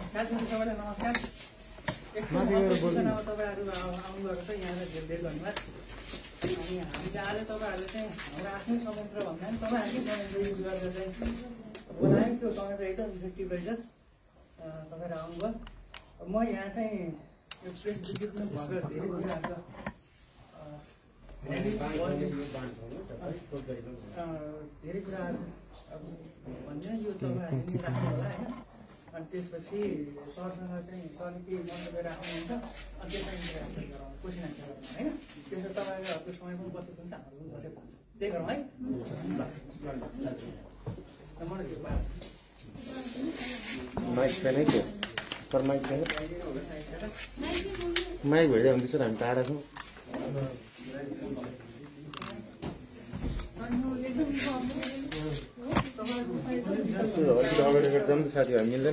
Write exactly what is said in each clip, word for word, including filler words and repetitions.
साथीहरु सबैलाई नमस्कार। एकदम सूचनामा तपाईहरु आउनुभएको छ यहाँ भेट गर्नुभयो। अनि हामीले आज तपाईहरुले चाहिँ हाम्रो आफ्नै समुद्र भन्दा पनि तपाईहरुकै समुद्र युज गरेर चाहिँ बनाएको त्यो तपाईहरु एकदम इफेक्टिभ रहेछ। तपाईहरु आउनुभयो। म यहाँ चाहिँ एक्सप्रेस विद्युत नै भएर धेरै कुराहरु धेरै कुराहरु अब भन्दैन यो तपाईहरुले राख्नु होला हैन। अनि त्यसपछि सरसँग चाहिँ सरले के मन्तव्य राख्नुहुन्छ अनि त्यसलाई इन्टरेक्सन गराउनु कोसिस गराउनु हैन। त्यसो तपाईहरुको समय पनि बचत हुन्छ हाम्रो पनि बचत हुन्छ। त्यही गरौँ है। मलाई के बात माइक छैन के पर माइक छैन माइक भइदियो भने त्यसो हामी टाढा छौँ। अगाडि गर्दा पनि साथीहरू मिल्दैन।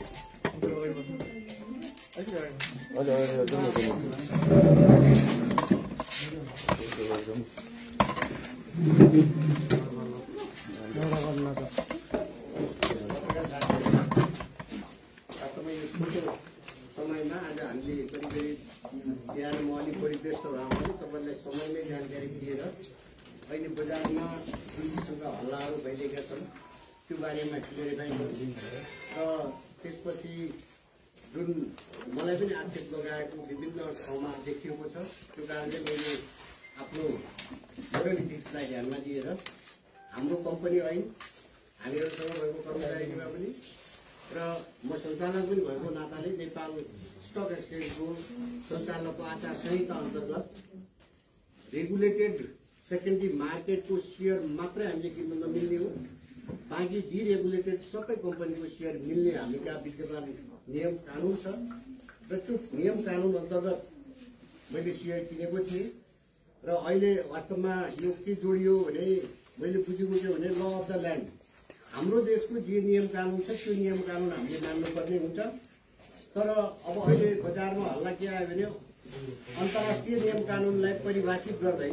समयमा आज हामीले करिब करिब बिहान म अलिक बढी व्यस्त भएकोले तपाईँलाई समयमै जानकारी दिएर अहिले बजारमा जुन किसिमका हल्लाहरू भइरहेका छन् त्यो बारेमा क्लियरिफाई गर्छु र त्यसपछि जुन मलाई पनि आक्षेप लगाएको विभिन्न ठाउँमा देखिएको छ त्यो कारणले मैले आफ्नो मोरल इथिक्सलाई ध्यानमा दिएर हाम्रो कम्पनी ऐन हामीहरूसँग भएको कर्मचारी नियमावली र म सञ्चालक पनि भएको नाताले नेपाल स्टक एक्सचेन्जको सञ्चालनको आचार संहिता अन्तर्गत रेगुलेटेड सेकेन्डरी मार्केटको सेयर मात्रै हामीले किन्न नमिल्ने हो। बाँकी डिरेगुलेटेड सबै कम्पनीको सेयर मिल्ने हामी कहाँ विद्यमान नियम कानुन छ र त्यो नियम कानुन अन्तर्गत मैले सेयर किनेको थिएँ र अहिले वास्तवमा यो के जोडियो भने मैले बुझेको के भने ल अफ द ल्यान्ड हाम्रो देशको जे नियम कानुन छ त्यो नियम कानुन हामीले मान्नुपर्ने हुन्छ। तर अब अहिले बजारमा हल्ला के आयो भने अन्तर्राष्ट्रिय नियम कानुनलाई परिभाषित गर्दै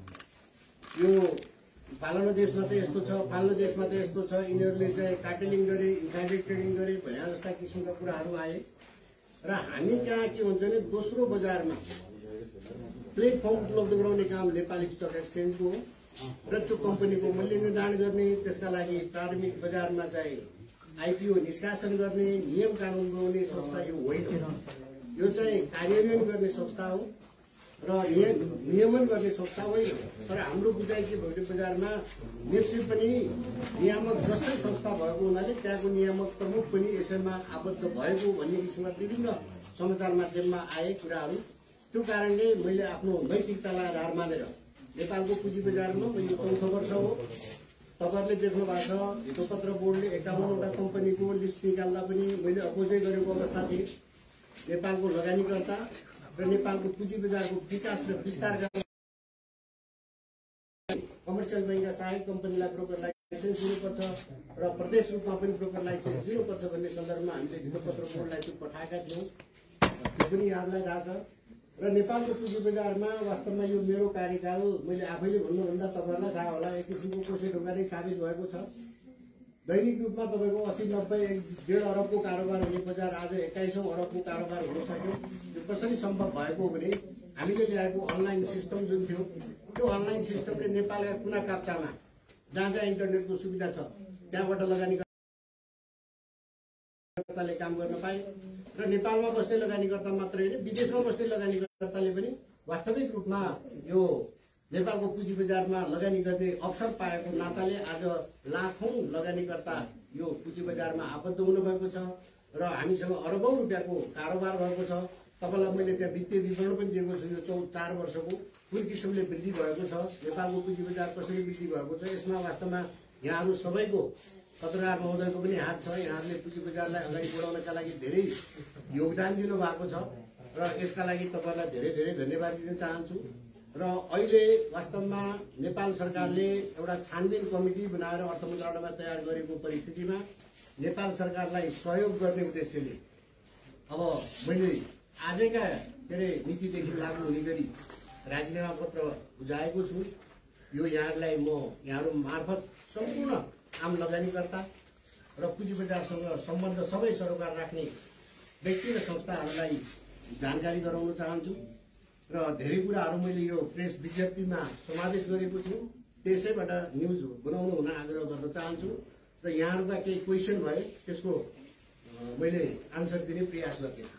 यो फाल्नु देशमा त यस्तो छ फाल्नु देशमा त यस्तो छ यिनीहरूले चाहिँ कार्टेलिङ गरे इन्साइडर ट्रेडिङ गरे भन्ने जस्ता किसिमका कुराहरू आए र हामी कहाँ के हुन्छ भने दोस्रो बजारमा प्लेटफर्म उपलब्ध गराउने काम नेपाली स्टक एक्सचेन्जको हो र त्यो कम्पनीको मूल्य निर्धारण गर्ने त्यसका लागि प्राथमिक बजारमा चाहिँ आइपिओ निष्कासन गर्ने नियम कानुन बनाउने संस्था यो होइन। यो चाहिँ कार्यान्वयन गर्ने संस्था हो र नियमन गर्ने संस्था होइन। तर हाम्रो बुझाइ के भयो बजारमा नेप्से पनि नियामक जस्तै संस्था भएको हुनाले त्यहाँको नियामक प्रमुख पनि यसैमा आबद्ध भएको भन्ने किसिमका विभिन्न समाचार माध्यममा आए कुराहरू। त्यो कारणले मैले आफ्नो नैतिकतालाई आधार मानेर नेपालको पुँजी बजारमा यो चौथो वर्ष हो। तपाईँहरूले देख्नु भएको छ हितोपत्र बोर्डले एकाउन्नवटा कम्पनीको लिस्ट निकाल्दा पनि मैले अपोजै गरेको अवस्था थिएँ। नेपालको लगानीकर्ता र नेपालको पुँजी बजारको विकास र विस्तार गर्ने कमर्सियल बैंकका सहायक कम्पनीलाई ब्रोकर लाइसेन्स दिनुपर्छ र प्रदेश रूपमा पनि ब्रोकर लाइसेन्स दिनुपर्छ भन्ने सन्दर्भमा हामीले हितोपत्र बोर्डलाई त्यो पठाएका थियौँ। त्यो पनि यहाँलाई थाहा छ। र नेपालको पुँजी बजारमा वास्तवमा यो मेरो कार्यकाल मैले आफैले भन्नुभन्दा तपाईँहरूलाई थाहा होला एक किसिमको कोसे ढोका नै साबित भएको छ। दैनिक रूपमा तपाईँको अस्सी नब्बे डेढ अरबको कारोबार हुने बजार आज एक्काइसौँ अरबको कारोबार हुन सक्यो। यो कसरी सम्भव भएको हो भने हामीले ल्याएको अनलाइन सिस्टम जुन थियो त्यो अनलाइन सिस्टमले नेपालका कुना काप्चामा जहाँ जहाँ इन्टरनेटको सुविधा छ त्यहाँबाट लगानीकर्ताले काम गर्न पाए र नेपालमा बस्ने लगानीकर्ता मात्रै होइन विदेशमा बस्ने लगानीकर्ताले पनि वास्तविक रूपमा यो नेपालको पुँजी बजारमा लगानी गर्ने अवसर पाएको नाताले आज लाखौं लगानीकर्ता यो पुँजी बजारमा आबद्ध हुनुभएको छ र हामीसँग अरबौं रुपियाँको कारोबार भएको छ। तपाईँलाई मैले त्यहाँ वित्तीय विवरण पनि दिएको छु। यो चौ चार वर्षको कुन किसिमले वृद्धि भएको छ नेपालको पुँजी बजार कसरी वृद्धि भएको छ यसमा वास्तवमा यहाँहरू सबैको पत्रकार महोदयको पनि हात छ। यहाँहरूले पुँजी बजारलाई अगाडि बढाउनका लागि धेरै योगदान दिनुभएको छ र यसका लागि तपाईँलाई धेरै धेरै धन्यवाद दिन चाहन्छु। र अहिले वास्तवमा नेपाल सरकारले एउटा छानबिन कमिटी बनाएर अर्थ मन्त्रालयमा तयार गरेको परिस्थितिमा नेपाल सरकारलाई सहयोग गर्ने उद्देश्यले अब मैले आजैका के अरे नीतिदेखि लागू हुने गरी राजीनामा पत्र बुझाएको छु। यो यहाँहरूलाई म यहाँहरू मार्फत सम्पूर्ण आम लगानीकर्ता र पुँजी बजारसँग सम्बन्ध सबै सरोकार राख्ने व्यक्ति र संस्थाहरूलाई जानकारी गराउन चाहन्छु र धेरै कुराहरू मैले यो प्रेस विज्ञप्तिमा समावेश गरेको छु। त्यसैबाट न्युज बनाउनु हुन आग्रह गर्न चाहन्छु र यहाँहरूका केही क्वेसन भए त्यसको मैले आन्सर दिने प्रयास गर्दैछु।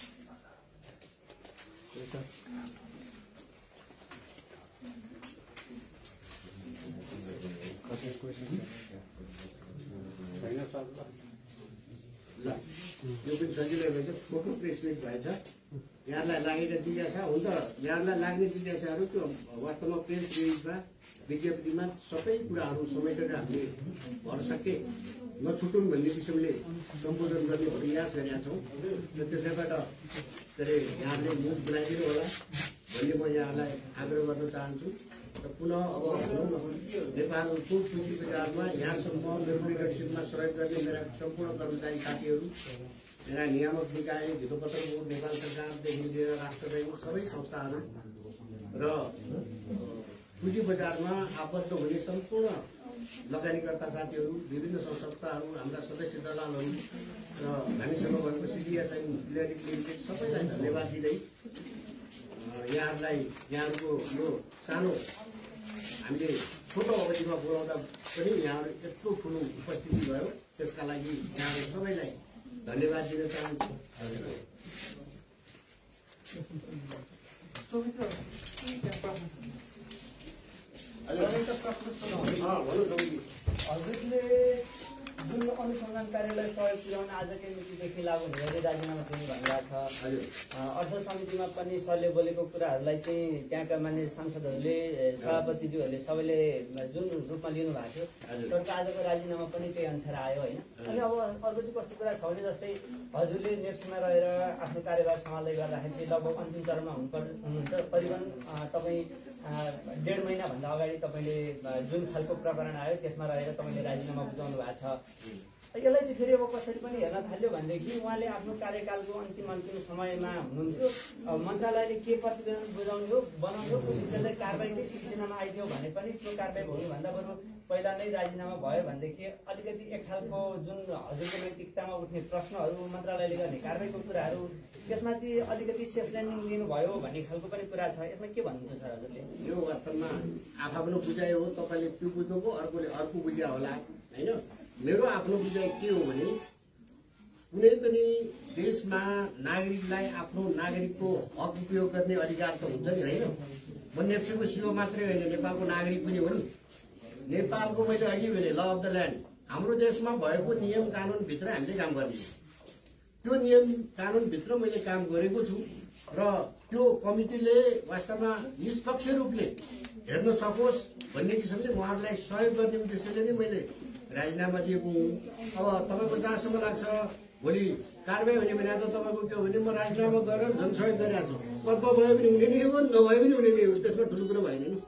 ल यो पनि सजिलै भएछ, छोटो प्रेस मिट भएछ। यहाँलाई लागेका जिज्ञासा हुन त यहाँलाई लाग्ने जिज्ञासाहरू त्यो वास्तवमा प्रेस रिलिजमा विज्ञप्तिमा सबै कुराहरू समेटेर हामीले भर सके नछुटुन् भन्ने किसिमले सम्बोधन गर्ने प्रयास गरेका छौँ र त्यसैबाट के अरे यहाँले न्युज बनाइदिनु होला भन्ने म यहाँलाई आग्रह गर्न चाहन्छु। र पुनः अब नेपालको पुँजी बजारमा यहाँसम्म मेरो लिडरसिपमा सहयोग गर्ने मेरा सम्पूर्ण कर्मचारी साथीहरू, मेरा नियामक निकाय, धितोपत्र बोर्ड, नेपाल सरकारदेखि लिएर राष्ट्र ब्याङ्क सबै संस्थाहरू र पुँजी बजारमा आबद्ध हुने सम्पूर्ण लगानीकर्ता साथीहरू, विभिन्न संस्थाहरू, हाम्रा सदस्य दलालहरू र हामीसँग भएको सिडिएसआई क्लियरिङ लिमिटेड सबैलाई धन्यवाद दिँदै यहाँहरूलाई यहाँहरूको यो सानो हामीले छोटो अवधिमा बोलाउँदा पनि यहाँहरू यत्रो ठुलो उपस्थिति भयो, त्यसका लागि यहाँहरू सबैलाई धन्यवाद दिन चाहन्छु। हजुरले जुन अनुसन्धान कार्यालय सहयोग पुर्याउन आजकै मितिदेखि लागू हुने राजीनामा दिनु भन्नुभएको छ। अर्थ समितिमा पनि सरले बोलेको कुराहरूलाई चाहिँ त्यहाँका मान्य सांसदहरूले, सभापतिज्यूहरूले सबैले जुन रूपमा लिनु भएको थियो, तर आजको राजीनामा पनि त्यही अनुसार आयो होइन। अनि अब अर्को चाहिँ कस्तो कुरा छ भने जस्तै हजुरले नेप्सीमा रहेर आफ्नो कार्यभार सम्हाल्दै गर्दाखेरि चाहिँ लगभग अन्तिम चरणमा हुनुपर्छ हुनुहुन्छ। करिबन तपाईँ डेढ महिनाभन्दा अगाडि तपाईँले जुन खालको प्रकरण आयो त्यसमा रहेर तपाईँले राजीनामा बुझाउनु भएको छ। यसलाई चाहिँ फेरि अब कसरी पनि हेर्न थाल्यो भनेदेखि उहाँले आफ्नो कार्यकालको अन्तिम अन्तिम समयमा हुनुहुन्थ्यो, मन्त्रालयले के प्रतिवेदन बुझाउने हो बनाउने हो, त्यसलाई कारबाहीकै सिलसिलामा आइदियो भने पनि त्यो कारबाही हुनुभन्दा बरु पहिला नै राजीनामा भयो भनेदेखि अलिकति एक खालको जुन हजुरको नैतिकतामा उठ्ने प्रश्नहरू, मन्त्रालयले गर्ने कारबाहीको कुराहरू, त्यसमा चाहिँ अलिकति सेफ ल्यान्डिङ लिनुभयो भन्ने खालको पनि कुरा छ। यसमा के भन्नुहुन्छ सर हजुरले? यो वास्तवमा आफ्नो बुझाइ हो, तपाईँले त्यो बुझ्नुभयो, अर्कोले अर्को बुझ्या होला होइन। मेरो आफ्नो बुझाइ के हो भने कुनै पनि देशमा नागरिकलाई आफ्नो नागरिकको हक उपयोग गर्ने अधिकार त हुन्छ नि होइन। म नेप्सीको सिओ मात्रै होइन, नेपालको नागरिक पनि हो नि। नेपालको मैले अघि भने ल अफ द ल्यान्ड, हाम्रो देशमा भएको नियम कानुनभित्र हामीले काम गर्ने, त्यो नियम कानुनभित्र मैले काम गरेको छु र त्यो कमिटीले वास्तवमा निष्पक्ष रूपले हेर्न सकोस् भन्ने किसिमले उहाँहरूलाई सहयोग गर्ने उद्देश्यले नै मैले राजीनामा दिएको हुँ। अब तपाईँको जहाँसम्म लाग्छ भोलि कारबाही हुने भने त तपाईँको के हो भने म राजीनामा गरेर झन् सहयोग गरिरहेको छु, कत्व भयो पनि हुने नै हो, नभए पनि हुने नै हो, त्यसमा ठुलो कुरो भएन नि।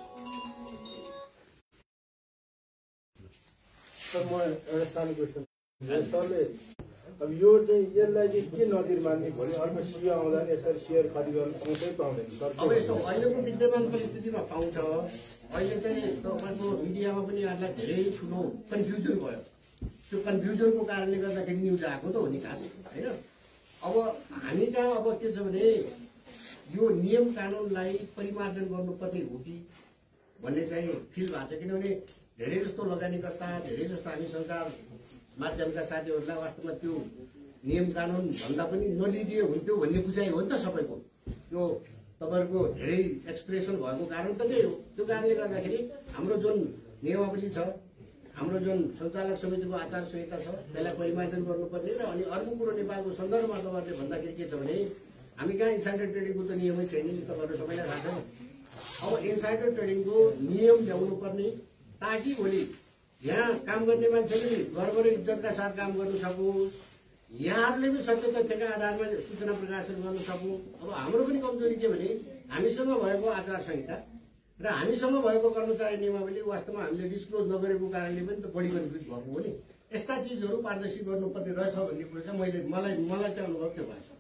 सर म एउटा सानो क्वेसन, सरले अब यो चाहिँ यसलाई चाहिँ के नजिर मान्ने भोलि अर्को सिओ आउँदा यसरी सेयर खरिद गर्न पाउँछ पाउँदैन सर? अब यस्तो अहिलेको विद्यमान परिस्थितिमा पाउँछ। अहिले चाहिँ तपाईँको मिडियामा पनि यहाँलाई धेरै ठुलो कन्फ्युजन भयो, त्यो कन्फ्युजनको कारणले गर्दाखेरि न्युज आएको त हो नि खास होइन। अब हामी कहाँ अब के छ भने यो नियम कानुनलाई परिमार्जन गर्नुपर्ने हो कि भन्ने चाहिँ फिल भएको छ, किनभने धेरै जस्तो लगानीकर्ता, धेरै जस्तो हामी सञ्चार माध्यमका साथीहरूलाई वास्तवमा त्यो नियम कानुन भन्दा पनि नलिदिए हुन्थ्यो भन्ने बुझाइ हो नि त सबैको। यो तपाईँहरूको धेरै एक्सप्रेसन भएको कारण त त्यही हो। त्यो कारणले गर्दाखेरि हाम्रो जुन नियमावली छ, हाम्रो जुन सञ्चालक समितिको आचार संहिता छ, त्यसलाई परिमार्जन गर्नुपर्ने र अनि अर्को कुरो नेपालको सन्दर्भमा तपाईँहरूले भन्दाखेरि के छ भने हामी कहाँ इन्साइडर ट्रेडिङको त नियमै छैन नि, तपाईँहरू सबैलाई थाहा छ। अब इन्साइडर ट्रेडिङको नियम ल्याउनु पर्ने ताकि भोलि यहाँ काम गर्ने मान्छेले नि गर्व र इज्जतका साथ काम गर्नु सकोस्, यहाँहरूले पनि सत्य तथ्यका आधारमा सूचना प्रकाशन गर्न सकौँ। अब हाम्रो पनि कमजोरी के भने हामीसँग भएको आचार संहिता र हामीसँग भएको कर्मचारी नियमावली वास्तवमा हामीले डिस्क्लोज नगरेको कारणले पनि त बढी कन्फ्युज भएको हो नि। यस्ता चिजहरू पारदर्शी गर्नुपर्ने रहेछ भन्ने कुरो चाहिँ मैले मलाई मलाई चाहिँ अनुभव के भएको छ।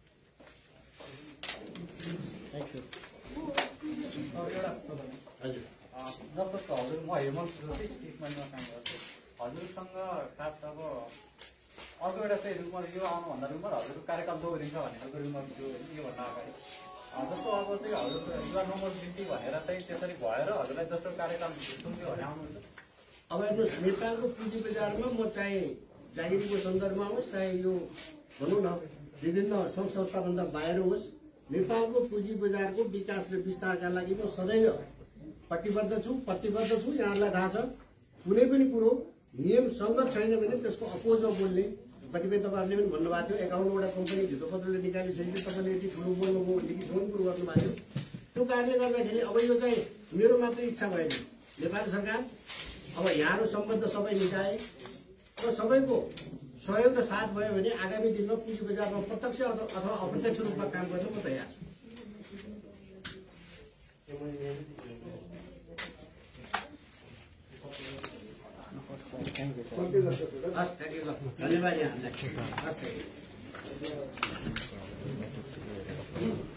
हजुर जस्तो हजुर म हेमन्त जस्तै स्टेटमेन्टमा काम गर्छु, हजुरसँग खास अब अर्को एउटा चाहिँ रुमर यो आउनुभन्दा रुमर हजुरको कार्यकाल दोहोरिन्छ भन्ने खालको रुमर थियो योभन्दा अगाडि जस्तो अब चाहिँ हजुर युवा नम्बर बिन्ती भनेर चाहिँ त्यसरी भएर हजुरलाई जस्तो कार्यकाल सुन्थ्यो भने आउनुहुन्छ। अब हेर्नुहोस् नेपालको पुँजी बजारमा म चाहे जागिरीको सन्दर्भमा होस् चाहे यो भनौँ न विभिन्न सङ्घ संस्थाभन्दा बाहिर होस् नेपालको पुँजी बजारको विकास र विस्तारका लागि म सदैव प्रतिबद्ध छु प्रतिबद्ध छु। यहाँहरूलाई थाहा छ कुनै पनि कुरो नियम सङ्गत छैन भने त्यसको अपोजमा बोल्ने कतिपय तपाईँहरूले पनि भन्नुभएको थियो एकाउन्नवटा कम्पनी धितोपत्रले निकालिसकेपछि तपाईँले यति ठुलो बोल्नु म भनेदेखि फोन कुरो गर्नुभएको थियो। त्यो कारणले गर्दाखेरि अब यो चाहिँ मेरो मात्रै इच्छा भएन नेपाली सरकार अब यहाँहरू सम्बद्ध सबै निकाय र सबैको सहयोग र साथ भयो भने आगामी दिनमा पुँजी बजारमा प्रत्यक्ष अथवा अप्रत्यक्ष रूपमा काम गर्न म तयार छु। हस् थ्याङ्क यू ल धन्यवाद यहाँहरूलाई हस् थ्याङ्क यू।